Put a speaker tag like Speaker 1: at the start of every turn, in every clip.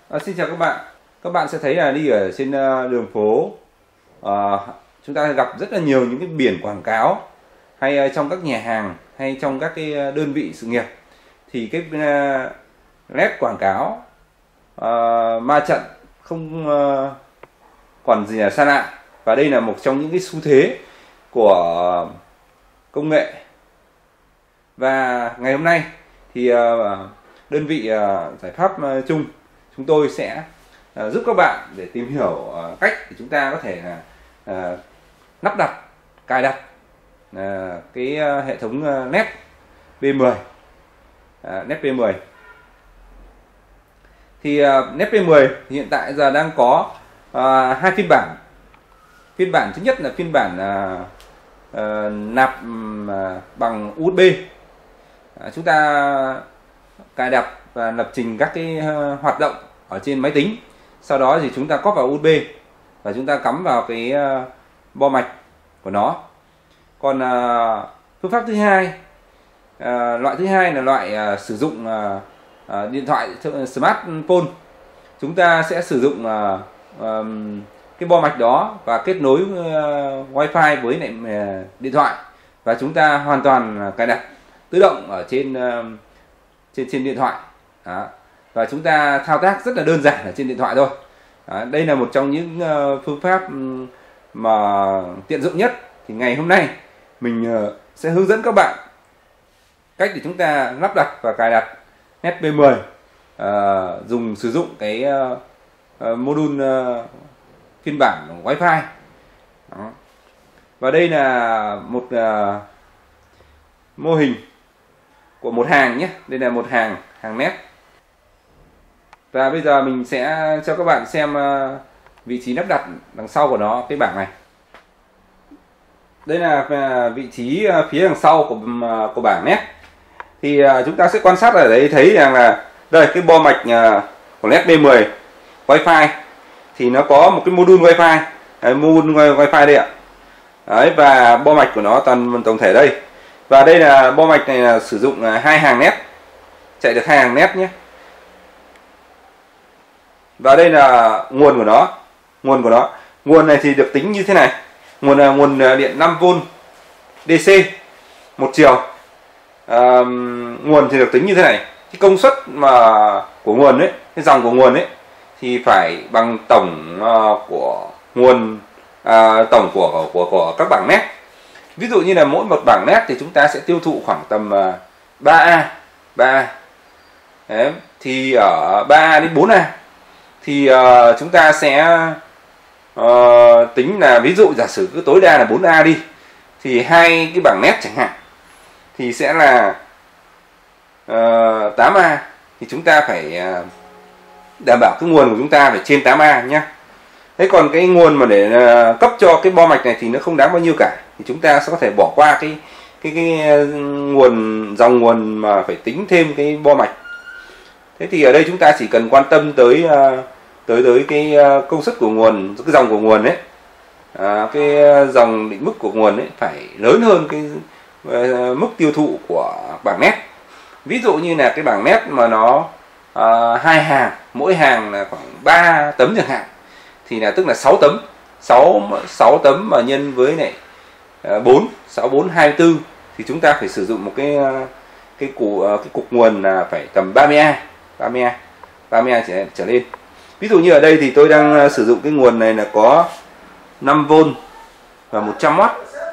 Speaker 1: Xin chào các bạn. Các bạn sẽ thấy là đi ở trên đường phố, chúng ta gặp rất là nhiều những cái biển quảng cáo, hay trong các nhà hàng, hay trong các cái đơn vị sự nghiệp. Thì cái led quảng cáo ma trận không còn gì là xa lạ. Và đây là một trong những cái xu thế của công nghệ. Và ngày hôm nay thì đơn vị giải pháp chung chúng tôi sẽ giúp các bạn để tìm hiểu cách để chúng ta có thể lắp đặt, cài đặt cái hệ thống led P10. led P10 thì led P10 hiện tại giờ đang có hai phiên bản. Phiên bản thứ nhất là phiên bản nạp bằng USB. Chúng ta cài đặt và lập trình các cái hoạt động ở trên máy tính. Sau đó thì chúng ta cóp vào USB và chúng ta cắm vào cái bo mạch của nó. Còn phương pháp thứ hai, loại thứ hai là loại sử dụng điện thoại smartphone. Chúng ta sẽ sử dụng cái bo mạch đó và kết nối Wi-Fi với lại điện thoại, và chúng ta hoàn toàn cài đặt tự động ở trên điện thoại. Đó. Và chúng ta thao tác rất là đơn giản ở trên điện thoại thôi. Đó. Đây là một trong những phương pháp mà tiện dụng nhất. Thì ngày hôm nay mình sẽ hướng dẫn các bạn cách để chúng ta lắp đặt và cài đặt led P10 sử dụng cái module phiên bản Wi-Fi. Đó. Và đây là một mô hình của một hàng nhé. Đây là một hàng led. Và bây giờ mình sẽ cho các bạn xem vị trí lắp đặt đằng sau của nó, cái bảng này. Đây là vị trí phía đằng sau của bảng led. Thì chúng ta sẽ quan sát ở đấy thấy rằng là đây cái bo mạch của led P10 Wi-Fi thì nó có một cái module Wi-Fi, module Wi-Fi đây ạ. Đấy, và bo mạch của nó tổng thể đây. Và đây là bo mạch này là sử dụng hai hàng led, chạy được hai hàng led nhé. Và đây là nguồn của nó. Nguồn này thì được tính như thế này. Nguồn là nguồn điện 5V DC một chiều. Nguồn thì được tính như thế này. Cái công suất của nguồn ấy, cái dòng của nguồn ấy thì phải bằng tổng của nguồn, tổng của các bảng led. Ví dụ như là mỗi một bảng led thì chúng ta sẽ tiêu thụ khoảng tầm 3A. Đấy, thì ở 3A đến 4A thì chúng ta sẽ tính là, ví dụ giả sử cứ tối đa là 4A đi, thì hai cái bảng led chẳng hạn thì sẽ là 8A. Thì chúng ta phải đảm bảo cái nguồn của chúng ta phải trên 8A nhé. Thế còn cái nguồn mà để cấp cho cái bo mạch này thì nó không đáng bao nhiêu cả, thì chúng ta sẽ có thể bỏ qua cái dòng nguồn mà phải tính thêm cái bo mạch. Thế thì ở đây chúng ta chỉ cần quan tâm tới cái công suất của nguồn, cái dòng của nguồn ấy, cái dòng định mức của nguồn ấy phải lớn hơn cái mức tiêu thụ của bảng led. Ví dụ như là cái bảng led mà nó hai hàng, mỗi hàng là khoảng 3 tấm chẳng hạn, thì là tức là 6 tấm, 6 tấm mà nhân với này 6 4 24 thì chúng ta phải sử dụng một cái cục nguồn là phải tầm 30A trở lên. Ví dụ như ở đây thì tôi đang sử dụng cái nguồn này là có 5V và 100W.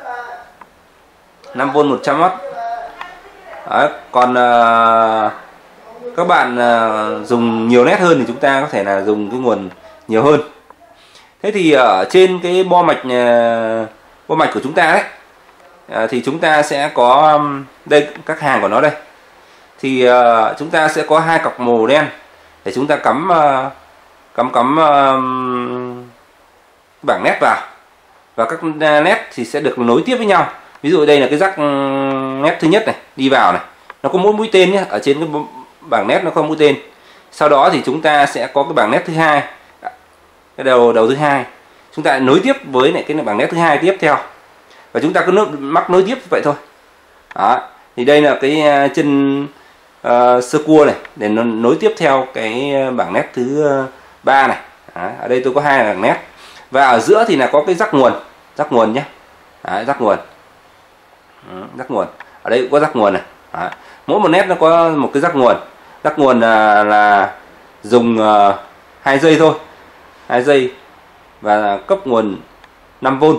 Speaker 1: 5V 100W. Đấy, còn các bạn dùng nhiều led hơn thì chúng ta có thể là dùng cái nguồn nhiều hơn. Thế thì ở trên cái bo mạch của chúng ta ấy, thì chúng ta sẽ có đây các hàng của nó đây. Thì chúng ta sẽ có hai cọc màu đen để chúng ta cắm bảng led vào, và các led thì sẽ được nối tiếp với nhau. Ví dụ đây là cái rắc led thứ nhất này, đi vào này, nó có mỗi mũi tên nhé, ở trên cái bảng led nó có mũi tên. Sau đó thì chúng ta sẽ có cái bảng led thứ hai, cái đầu thứ hai, chúng ta nối tiếp với lại cái bảng led thứ hai tiếp theo, và chúng ta cứ mắc nối tiếp vậy thôi. Đó, thì đây là cái chân sơ cua này để nó nối tiếp theo cái bảng nét thứ 3 này. Đấy, ở đây tôi có 2 bảng nét và ở giữa thì là có cái rắc nguồn nhé. Đấy, rắc nguồn ở đây cũng có rắc nguồn này. Đấy, mỗi một nét nó có một cái rắc nguồn là dùng 2 giây thôi, 2 giây và cấp nguồn 5V.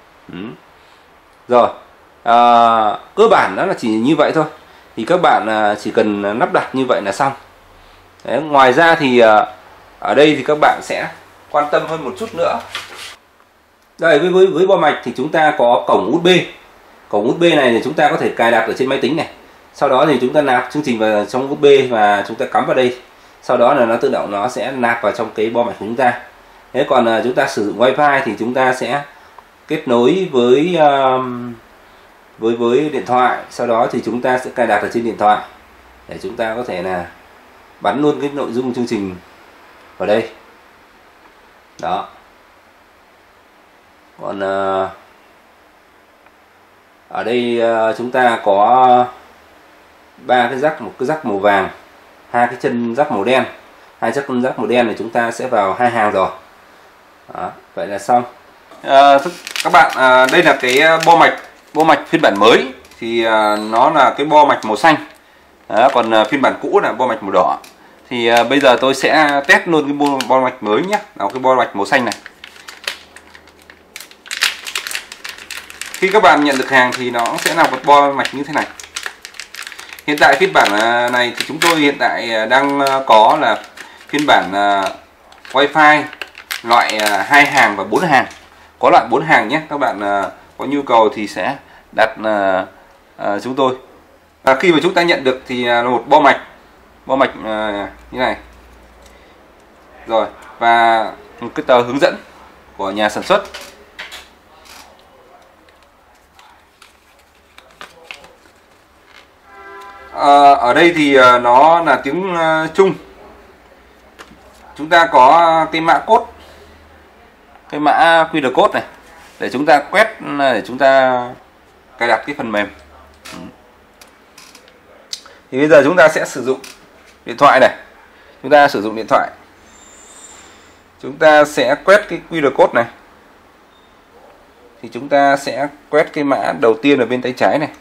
Speaker 1: Rồi cơ bản đó là chỉ như vậy thôi, thì các bạn chỉ cần lắp đặt như vậy là xong. Đấy, ngoài ra thì ở đây thì các bạn sẽ quan tâm hơn một chút nữa. Đây, với bo mạch thì chúng ta có cổng USB. Cổng USB này thì chúng ta có thể cài đặt ở trên máy tính này. Sau đó thì chúng ta nạp chương trình vào trong USB và chúng ta cắm vào đây. Sau đó là nó tự động nó sẽ nạp vào trong cái bo mạch của chúng ta. Thế còn chúng ta sử dụng Wi-Fi thì chúng ta sẽ kết nối với điện thoại. Sau đó thì chúng ta sẽ cài đặt ở trên điện thoại để chúng ta có thể là bắn luôn cái nội dung chương trình vào đây. Đó. Còn ở đây chúng ta có 3 cái rắc, một cái rắc màu vàng, 2 cái chân rắc màu đen. 2 chân rắc màu đen này chúng ta sẽ vào 2 hàng rồi. Đó, vậy là xong. Các bạn, đây là cái bo mạch phiên bản mới thì nó là cái bo mạch màu xanh. Đó, còn phiên bản cũ là bo mạch màu đỏ. Thì bây giờ tôi sẽ test luôn cái bo mạch mới nhé, là cái bo mạch màu xanh này. Khi các bạn nhận được hàng thì nó sẽ là một bo mạch như thế này. Hiện tại phiên bản này thì chúng tôi hiện tại đang có là phiên bản Wi-Fi loại 2 hàng và 4 hàng. Có loại 4 hàng nhé. Các bạn có nhu cầu thì sẽ đặt chúng tôi. Khi mà chúng ta nhận được thì là một bo mạch như này. Rồi, và một cái tờ hướng dẫn của nhà sản xuất. Ở đây thì nó là tiếng Trung. Chúng ta có cái mã code, cái mã QR code này để chúng ta quét, để chúng ta cài đặt cái phần mềm. Thì bây giờ chúng ta sẽ sử dụng điện thoại này. Chúng ta sử dụng điện thoại. Chúng ta sẽ quét cái QR code này. Thì chúng ta sẽ quét cái mã đầu tiên ở bên tay trái này.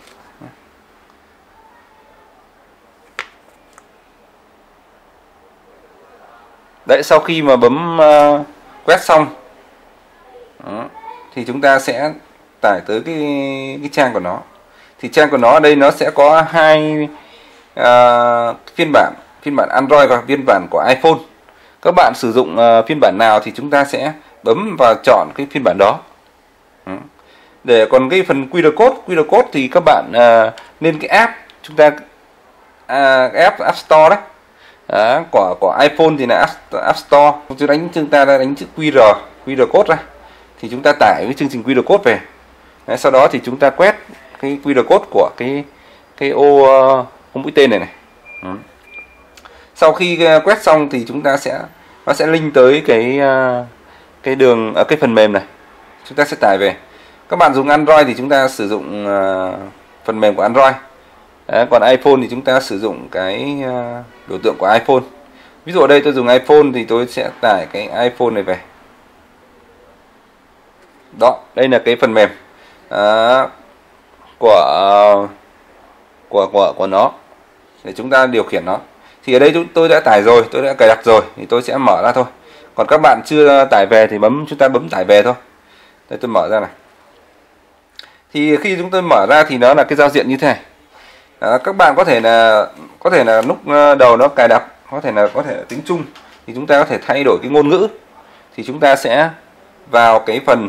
Speaker 1: Đấy, sau khi mà bấm quét xong đó, thì chúng ta sẽ tải tới cái trang của nó. Thì trang của nó ở đây nó sẽ có 2 phiên bản Android và phiên bản của iPhone. Các bạn sử dụng phiên bản nào thì chúng ta sẽ bấm vào chọn cái phiên bản đó. Để còn cái phần QR code thì các bạn lên cái app, chúng ta app Store đấy. Đó, của iPhone thì là App Store. Chúng ta đã đánh chữ QR code ra thì chúng ta tải cái chương trình QR code về. Đấy, sau đó thì chúng ta quét cái QR code của cái ô mũi tên này. Sau khi quét xong thì chúng ta nó sẽ link tới cái phần mềm này. Chúng ta sẽ tải về. Các bạn dùng Android thì chúng ta sử dụng phần mềm của Android. Đấy, còn iPhone thì chúng ta sử dụng cái biểu tượng của iPhone. Ví dụ ở đây tôi dùng iPhone thì tôi sẽ tải cái iPhone này về. Đó, đây là cái phần mềm của nó để chúng ta điều khiển nó. Thì ở đây tôi đã tải rồi, tôi đã cài đặt rồi thì tôi sẽ mở ra thôi. Còn các bạn chưa tải về thì chúng ta bấm tải về thôi. Đây, tôi mở ra này. Thì khi chúng tôi mở ra thì nó là cái giao diện như thế này. Các bạn có thể là lúc đầu nó cài đặt có thể là tiếng Trung thì chúng ta có thể thay đổi cái ngôn ngữ. Thì chúng ta sẽ vào cái phần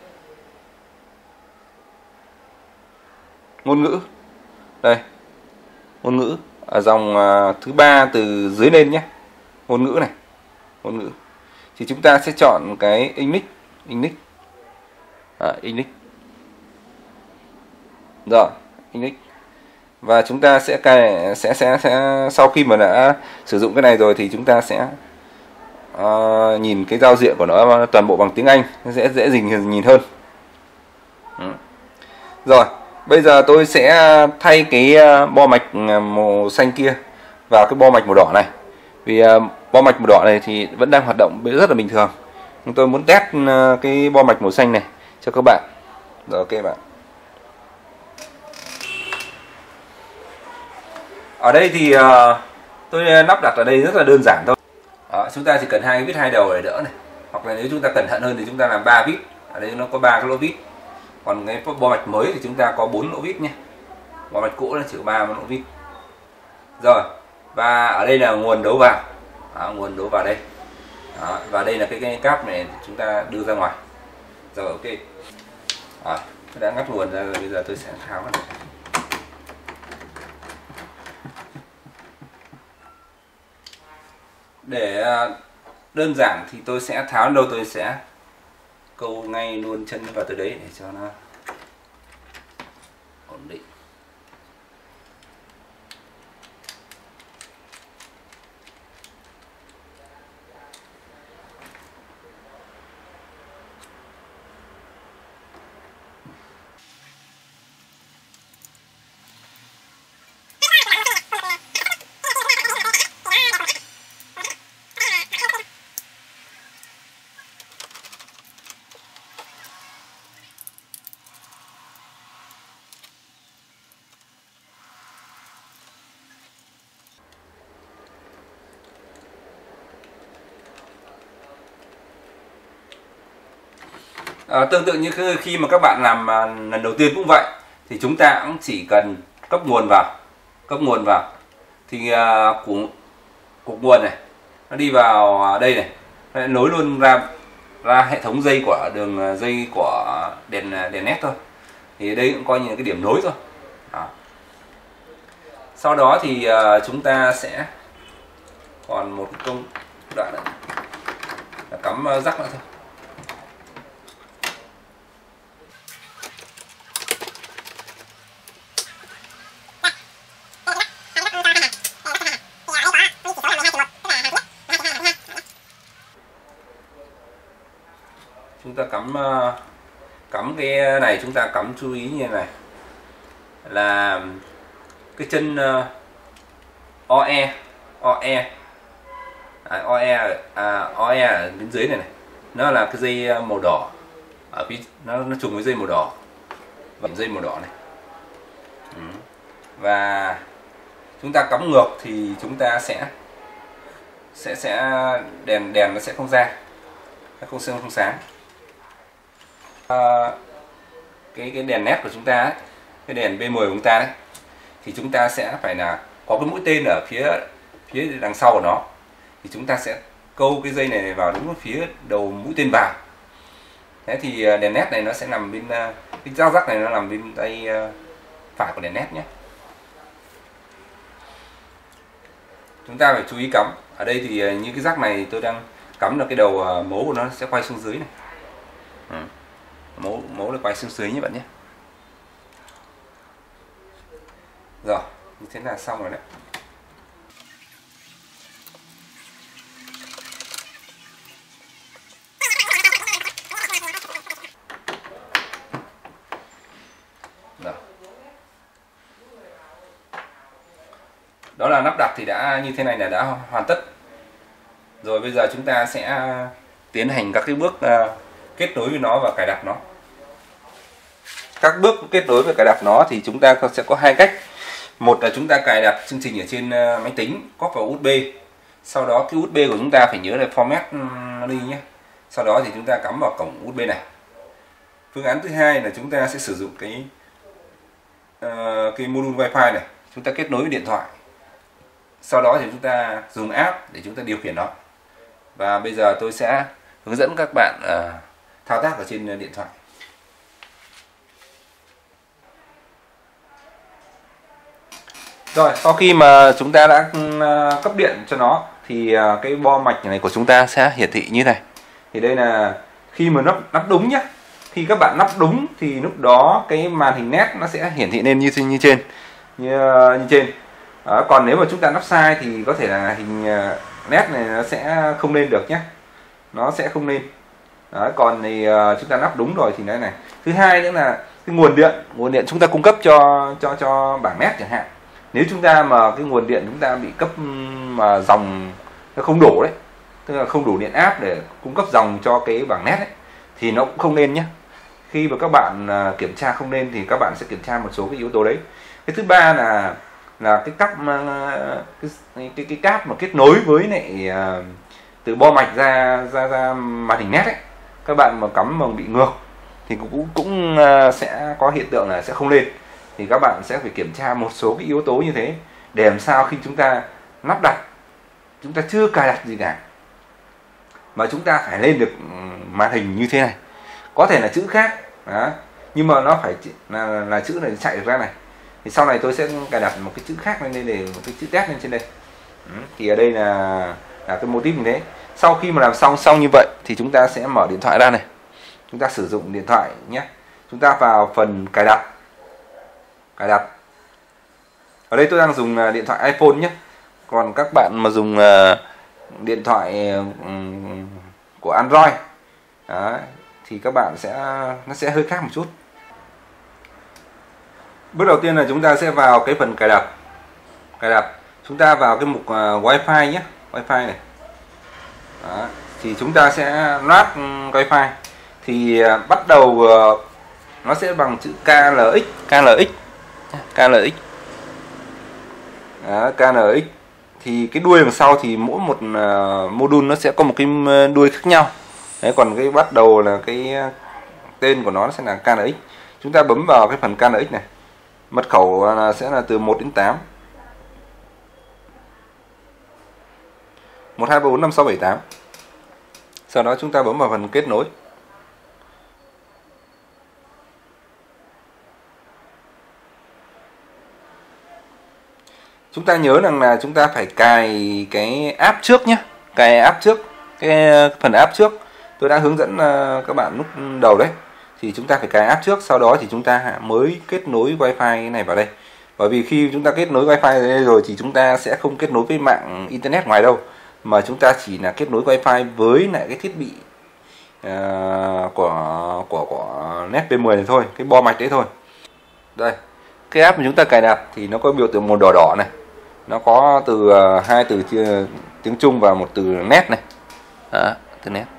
Speaker 1: ngôn ngữ. Đây, ngôn ngữ ở dòng thứ 3 từ dưới lên nhé. Ngôn ngữ này, ngôn ngữ. Thì chúng ta sẽ chọn cái English. Rồi, English. Và chúng ta sẽ sau khi mà đã sử dụng cái này rồi thì chúng ta sẽ nhìn cái giao diện của nó toàn bộ bằng tiếng Anh, nó sẽ dễ nhìn hơn. Rồi, bây giờ tôi sẽ thay cái bo mạch màu xanh kia vào cái bo mạch màu đỏ này. Vì bo mạch màu đỏ này thì vẫn đang hoạt động rất là bình thường. Nhưng tôi muốn test cái bo mạch màu xanh này cho các bạn. Rồi, ok bạn. Ở đây thì tôi lắp đặt ở đây rất là đơn giản thôi. Chúng ta chỉ cần 2 cái vít 2 đầu để đỡ này. Hoặc là nếu chúng ta cẩn thận hơn thì chúng ta làm 3 vít. Ở đây nó có 3 cái lỗ vít. Còn cái bo mạch mới thì chúng ta có 4 lỗ vít nhé. Bo mạch cũ nó chỉ có 3 lỗ vít. Rồi, và ở đây là nguồn đấu vào. Nguồn đấu vào đây. Và đây là cái cáp này chúng ta đưa ra ngoài. Rồi, ok. Tôi đã ngắt nguồn ra rồi, bây giờ tôi sẽ tháo nó. Để đơn giản thì tôi sẽ tháo đến đâu tôi sẽ câu ngay luôn chân vào tới đấy để cho nó ổn định. Tương tự như khi mà các bạn làm lần đầu tiên cũng vậy, thì chúng ta cũng chỉ cần cấp nguồn vào thì cục nguồn này nó đi vào đây này, nó nối luôn ra hệ thống dây của đường dây của đèn led thôi, thì đây cũng coi như là cái điểm nối thôi. Sau đó thì chúng ta sẽ còn một công đoạn nữa là cắm rắc nữa thôi. Chúng ta cắm cái này, chúng ta cắm chú ý như này là cái chân OE ở bên dưới này, nó là cái dây màu đỏ, ở phía nó trùng với dây màu đỏ và dây màu đỏ này. Và chúng ta cắm ngược thì chúng ta sẽ đèn nó sẽ không ra, nó không sáng. Cái đèn led của chúng ta ấy, cái đèn B10 của chúng ta đấy, thì chúng ta sẽ phải là có cái mũi tên ở phía đằng sau của nó, thì chúng ta sẽ câu cái dây này vào đúng phía đầu mũi tên vào. Thế thì đèn led này nó sẽ nằm bên cái dao rắc này, nó nằm bên tay phải của đèn led nhé. Chúng ta phải chú ý cắm. Ở đây thì như cái rắc này tôi đang cắm là cái đầu mấu của nó sẽ quay xuống dưới này. Mấu là quay xuống dưới như bạn nhé. Rồi, như thế là xong rồi đấy. Rồi. Đó là lắp đặt thì đã như thế này là đã hoàn tất. Rồi bây giờ chúng ta sẽ tiến hành các cái bước kết nối với nó và cài đặt nó. Các bước kết nối và cài đặt nó thì chúng ta sẽ có hai cách. Một là chúng ta cài đặt chương trình ở trên máy tính, cóp vào USB. Sau đó cái USB của chúng ta phải nhớ là format nó đi nhé. Sau đó thì chúng ta cắm vào cổng USB này. Phương án thứ hai là chúng ta sẽ sử dụng cái module Wi-Fi này, chúng ta kết nối với điện thoại. Sau đó thì chúng ta dùng app để chúng ta điều khiển nó. Và bây giờ tôi sẽ hướng dẫn các bạn thao tác ở trên điện thoại. Rồi, sau khi mà chúng ta đã cấp điện cho nó thì cái bo mạch này của chúng ta sẽ hiển thị như này. Thì đây là khi mà lắp đúng nhé. Khi các bạn lắp đúng thì lúc đó cái màn hình nét nó sẽ hiển thị lên như trên. Còn nếu mà chúng ta lắp sai thì có thể là hình nét này nó sẽ không lên được nhé. Nó sẽ không lên. Còn thì chúng ta lắp đúng rồi thì đây này. Thứ hai nữa là cái nguồn điện chúng ta cung cấp cho bảng nét chẳng hạn. Nếu chúng ta mà cái nguồn điện chúng ta bị cấp mà dòng nó không đủ đấy, tức là không đủ điện áp để cung cấp dòng cho cái bảng nét ấy, thì nó cũng không nên nhé. Khi mà các bạn kiểm tra không nên thì các bạn sẽ kiểm tra một số cái yếu tố đấy. Cái thứ ba là cái cáp cái cáp mà kết nối với lại từ bo mạch ra màn hình nét ấy, các bạn mà cắm mà bị ngược thì cũng sẽ có hiện tượng là sẽ không lên. Thì các bạn sẽ phải kiểm tra một số cái yếu tố như thế để làm sao khi chúng ta lắp đặt, chúng ta chưa cài đặt gì cả mà chúng ta phải lên được màn hình như thế này. Có thể là chữ khác đó, nhưng mà nó phải là chữ này chạy được ra này. Thì sau này tôi sẽ cài đặt một cái chữ khác lên đây, để một cái chữ test lên trên đây. Thì ở đây là cái mô típ như thế. Sau khi mà làm xong như vậy thì chúng ta sẽ mở điện thoại ra này. Chúng ta sử dụng điện thoại nhé. Chúng ta vào phần cài đặt. Ở đây tôi đang dùng điện thoại iPhone nhé. Còn các bạn mà dùng điện thoại của Android đó, thì các bạn nó sẽ hơi khác một chút. Bước đầu tiên là chúng ta sẽ vào cái phần cài đặt. Chúng ta vào cái mục Wi-Fi nhé, Wi-Fi này. Đó, thì chúng ta sẽ loát Wi-Fi. Thì bắt đầu nó sẽ bằng chữ KLX. Đó, KLX. Thì cái đuôi đằng sau thì mỗi một module nó sẽ có một cái đuôi khác nhau. Đấy, còn cái bắt đầu là cái tên của nó sẽ là KLX. Chúng ta bấm vào cái phần KLX này. Mật khẩu sẽ là từ 1 đến 8. 1 2 3 4 5 6 7 8. Sau đó chúng ta bấm vào phần kết nối. Chúng ta nhớ rằng là chúng ta phải cài cái app trước nhé. Cài app trước, cái phần app trước. Tôi đã hướng dẫn các bạn lúc đầu đấy. Thì chúng ta phải cài app trước, sau đó thì chúng ta mới kết nối Wi-Fi này vào đây. Bởi vì khi chúng ta kết nối Wi-Fi ở đây rồi thì chúng ta sẽ không kết nối với mạng Internet ngoài đâu, mà chúng ta chỉ là kết nối Wi-Fi với lại cái thiết bị của NetP10 này thôi, cái bo mạch đấy thôi. Đây, cái app mà chúng ta cài đặt thì nó có biểu tượng màu đỏ đỏ này. Nó có từ 2 từ tiếng Trung và một từ net này. Đó, từ net.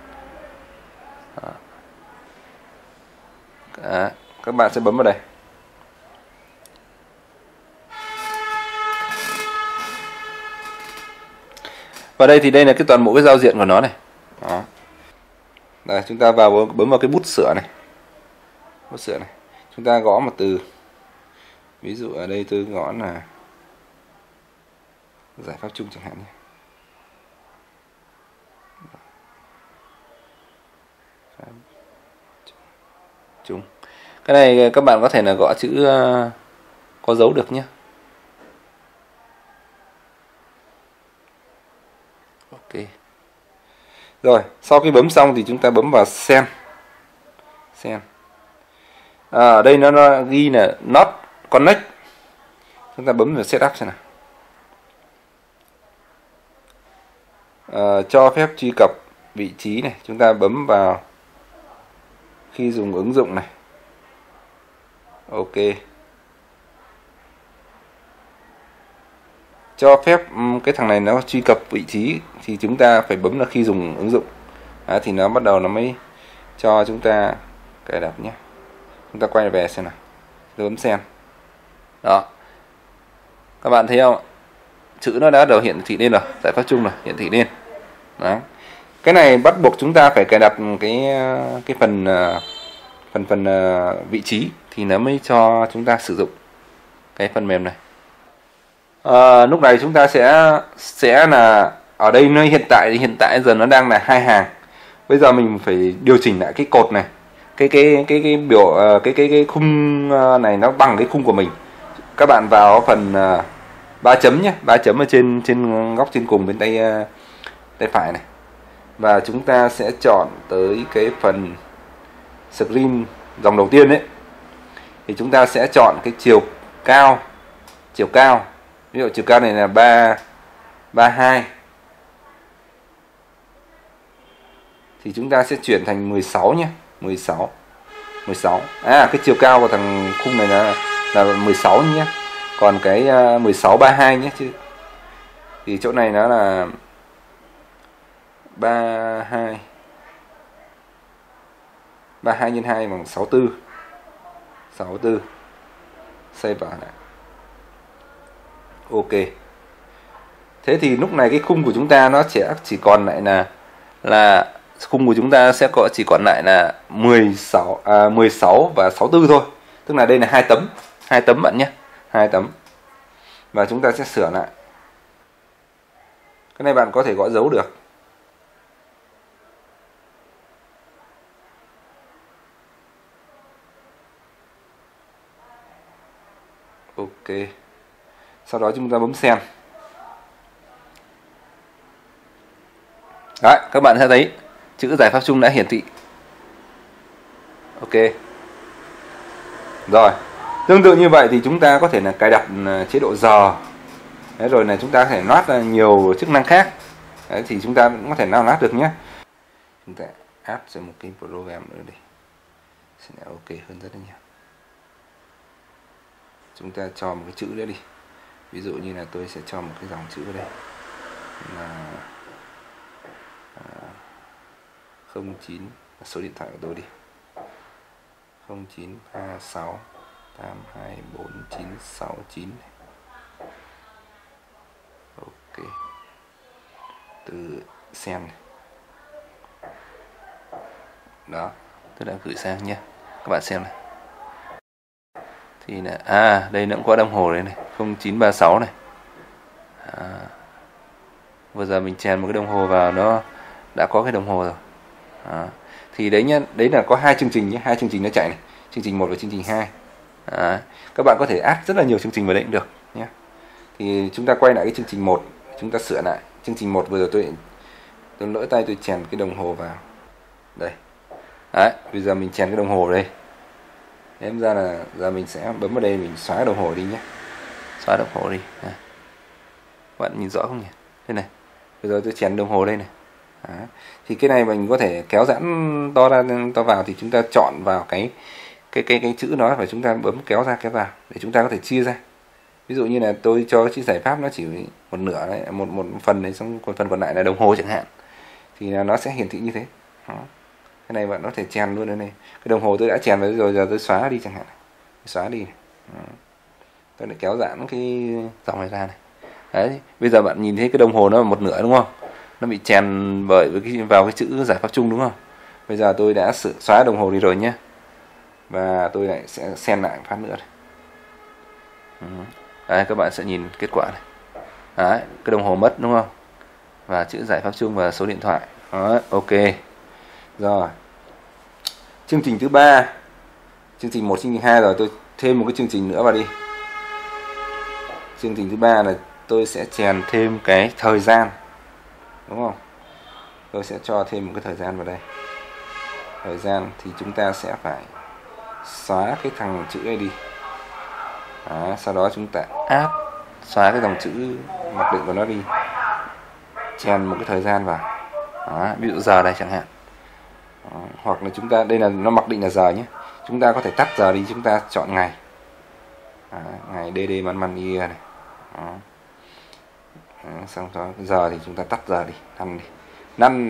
Speaker 1: Đó, các bạn sẽ bấm vào đây. Và đây thì đây là cái toàn bộ cái giao diện của nó này. Đó. Đây, chúng ta bấm vào cái bút sửa này. Bút sửa này. Chúng ta gõ một từ. Ví dụ ở đây tôi gõ là giải pháp chung chẳng hạn nhé. Chung. Cái này các bạn có thể là gõ chữ có dấu được nhé. Ok. Rồi, sau khi bấm xong thì chúng ta bấm vào Send. Ở đây nó ghi là Not Connect. Chúng ta bấm vào Setup xem nào. Cho phép truy cập vị trí này, chúng ta bấm vào khi dùng ứng dụng này. Ok. Cho phép cái thằng này nó truy cập vị trí thì chúng ta phải bấm là khi dùng ứng dụng. Đó, thì nó bắt đầu nó mới cho chúng ta cài đặt nhé. Chúng ta quay về xem nào. Bấm Send. Đó. Các bạn thấy không? Chữ nó đã đầu hiển thị lên rồi, giải pháp chung rồi, hiển thị lên. Đó. Cái này bắt buộc chúng ta phải cài đặt cái phần vị trí thì nó mới cho chúng ta sử dụng cái phần mềm này. Lúc này chúng ta sẽ là ở đây nó hiện tại giờ nó đang là 2 hàng. Bây giờ mình phải điều chỉnh lại cái cột này. Cái biểu cái khung này nó bằng cái khung của mình. Các bạn vào phần 3 chấm nhé, 3 chấm ở trên góc trên cùng bên tay phải này. Và chúng ta sẽ chọn tới cái phần screen dòng đầu tiên đấy. Thì chúng ta sẽ chọn cái chiều cao. Ví dụ chiều cao này là 32. Thì chúng ta sẽ chuyển thành 16 nhé, 16. Cái chiều cao của thằng khung này là 16 nhé. Còn cái 1632 nhé chứ. Thì chỗ này nó là 32 nhân 2 bằng 64. Save vào này. Ok. Thế thì lúc này cái khung của chúng ta nó chỉ còn lại là khung của chúng ta sẽ chỉ còn lại là 16 và 64 thôi. Tức là đây là 2 tấm bạn nhé. 2 tấm. Và chúng ta sẽ sửa lại. Cái này bạn có thể gõ dấu được. Ok. Sau đó chúng ta bấm xem. Đấy, các bạn sẽ thấy chữ giải pháp chung đã hiển thị. Ok. Rồi, tương tự như vậy thì chúng ta có thể là cài đặt chế độ giờ. Đấy, rồi là chúng ta có thể loát ra nhiều chức năng khác. Đấy, thì chúng ta cũng có thể nào loát được nhé. Chúng ta add cho một cái program nữa đi, sẽ là ok hơn rất là nhiều. Chúng ta cho một cái chữ nữa đi. Ví dụ như là tôi sẽ cho một cái dòng chữ ở đây là 09, số điện thoại của tôi đi, 0936 824969. Ok. Từ xem này. Đó, tôi đã gửi sang nhé. Các bạn xem này. Thì là đây nó cũng có đồng hồ đấy này, 0936 này. Vừa giờ mình chèn một cái đồng hồ vào, nó đã có cái đồng hồ rồi. Thì đấy nhá, đấy là có 2 chương trình nhé, 2 chương trình nó chạy này, chương trình 1 và chương trình 2. Các bạn có thể add rất là nhiều chương trình vào đấy cũng được nhé. Thì chúng ta quay lại cái chương trình 1, chúng ta sửa lại. Chương trình 1 vừa rồi tôi lỡ tay tôi chèn cái đồng hồ vào. Đây. Đấy, bây giờ mình chèn cái đồng hồ vào đây. Em ra là giờ mình sẽ bấm vào đây, mình xóa đồng hồ đi nhé. Xóa đồng hồ đi. Các bạn nhìn rõ không nhỉ? Đây này. Bây giờ tôi chèn đồng hồ đây này. Thì cái này mình có thể kéo giãn to ra to vào, thì chúng ta chọn vào cái chữ đó và chúng ta bấm kéo ra kéo vào để chúng ta có thể chia ra. Ví dụ như là tôi cho cái chữ giải pháp nó chỉ một nửa đấy, một phần đấy, xong phần còn lại là đồng hồ chẳng hạn, thì nó sẽ hiển thị như thế. Đó. Cái này bạn có thể chèn luôn đây này. Cái đồng hồ tôi đã chèn vào rồi, giờ tôi xóa đi chẳng hạn. Xóa đi này. Tôi lại kéo giãn cái dòng này ra này. Đấy, bây giờ bạn nhìn thấy cái đồng hồ nó là một nửa đúng không? Nó bị chèn vào cái chữ giải pháp chung đúng không? Bây giờ tôi đã xóa đồng hồ đi rồi nhé. Và tôi lại sẽ xem lại phát nữa này. Đấy, các bạn sẽ nhìn kết quả này. Đấy, cái đồng hồ mất đúng không? Và chữ giải pháp chung và số điện thoại. Đó, ok. Rồi. Chương trình thứ 3. Chương trình 1, chương trình 2 rồi, tôi thêm một cái chương trình nữa vào đi. Chương trình thứ 3 là tôi sẽ chèn thêm cái thời gian. Đúng không? Tôi sẽ cho thêm một cái thời gian vào đây. Thời gian thì chúng ta sẽ phải xóa cái thằng chữ này đi. Đó, sau đó chúng ta xóa cái dòng chữ mặc định của nó đi, chèn một cái thời gian vào. Đó, ví dụ giờ đây chẳng hạn. Đó, hoặc là chúng ta, đây là nó mặc định là giờ nhé, chúng ta có thể tắt giờ đi, chúng ta chọn ngày. Đó, ngày DD man year này. Đó. Đó, xong đó giờ thì chúng ta tắt giờ đi, năn đi. Năn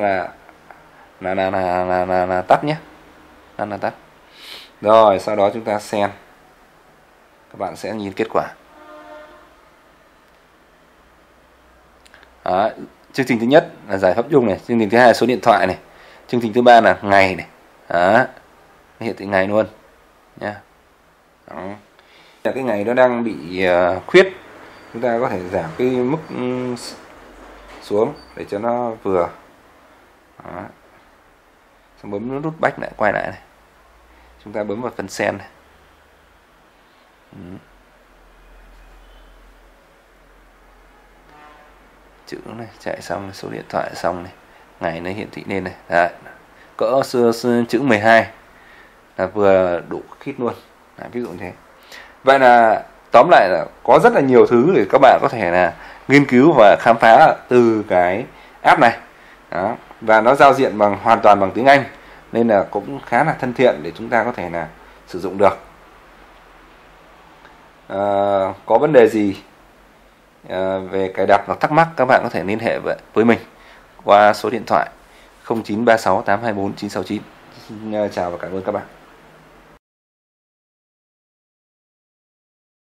Speaker 1: là tắt nhé. Năn là tắt. Rồi, sau đó chúng ta xem. Các bạn sẽ nhìn kết quả. Đó, chương trình thứ nhất là giải pháp chung này, chương trình thứ hai là số điện thoại này, chương trình thứ ba là ngày này. Đó, hiện thị ngày luôn nha. Đó. Cái ngày nó đang bị khuyết, chúng ta có thể giảm cái mức xuống để cho nó vừa. Đó. Xong bấm nút back lại, quay lại này. Chúng ta bấm vào phần sen này. Chữ này chạy xong, số điện thoại xong này, ngày nó hiển thị lên này. Đấy. Cỡ chữ 12 là vừa đủ khít luôn. Đấy, ví dụ như thế. Vậy là tóm lại là có rất là nhiều thứ để các bạn có thể là nghiên cứu và khám phá từ cái app này. Đó. Và nó giao diện hoàn toàn bằng tiếng Anh, nên là cũng khá là thân thiện để chúng ta có thể là sử dụng được. Có vấn đề gì về cài đặt hoặc thắc mắc, các bạn có thể liên hệ với mình qua số điện thoại 0936 824 969. Xin chào và cảm ơn các bạn.